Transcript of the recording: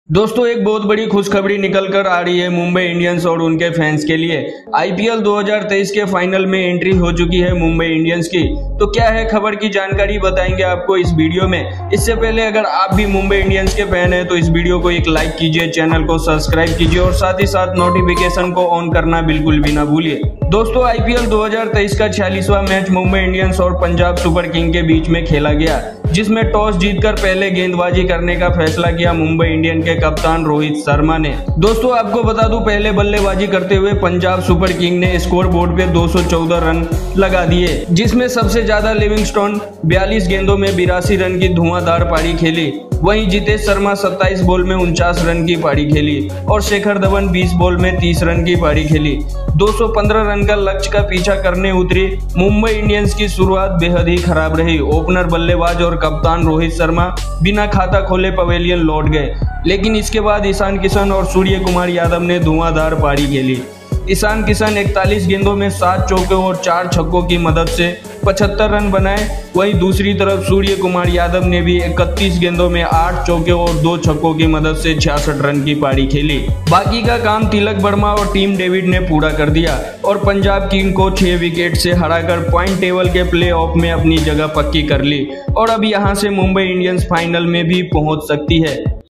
दोस्तों एक बहुत बड़ी खुशखबरी निकल कर आ रही है मुंबई इंडियंस और उनके फैंस के लिए। आईपीएल 2023 के फाइनल में एंट्री हो चुकी है मुंबई इंडियंस की। तो क्या है खबर की जानकारी बताएंगे आपको इस वीडियो में। इससे पहले अगर आप भी मुंबई इंडियंस के फैन हैं तो इस वीडियो को एक लाइक कीजिए, चैनल को सब्सक्राइब कीजिए और साथ ही साथ नोटिफिकेशन को ऑन करना बिल्कुल भी ना भूलिए। दोस्तों आईपीएल 2023 का 46वां मैच मुंबई इंडियंस और पंजाब सुपर किंग के बीच में खेला गया, जिसमें टॉस जीतकर पहले गेंदबाजी करने का फैसला किया मुंबई इंडियंस के कप्तान रोहित शर्मा ने। दोस्तों आपको बता दूं, पहले बल्लेबाजी करते हुए पंजाब सुपर किंग ने स्कोर बोर्ड पे 214 रन लगा दिए, जिसमें सबसे ज्यादा लिविंगस्टोन 42 गेंदों में 82 रन की धुआंधार पारी खेली। वहीं जितेश शर्मा 27 बॉल में 49 रन की पारी खेली और शेखर धवन 20 बॉल में 30 रन की पारी खेली। 215 रन का लक्ष्य का पीछा करने उतरी मुंबई इंडियंस की शुरुआत बेहद ही खराब रही। ओपनर बल्लेबाज और कप्तान रोहित शर्मा बिना खाता खोले पवेलियन लौट गए, लेकिन इसके बाद ईशान किशन और सूर्य कुमार यादव ने धुआंधार पारी खेली। ईशान किशन 41 गेंदों में 7 चौके और 4 छक्कों की मदद से 75 रन बनाए। वहीं दूसरी तरफ सूर्य कुमार यादव ने भी 31 गेंदों में 8 चौके और 2 छक्कों की मदद से 66 रन की पारी खेली। बाकी का काम तिलक वर्मा और टीम डेविड ने पूरा कर दिया और पंजाब किंग को 6 विकेट से हराकर पॉइंट टेबल के प्लेऑफ में अपनी जगह पक्की कर ली और अब यहां से मुंबई इंडियंस फाइनल में भी पहुंच सकती है।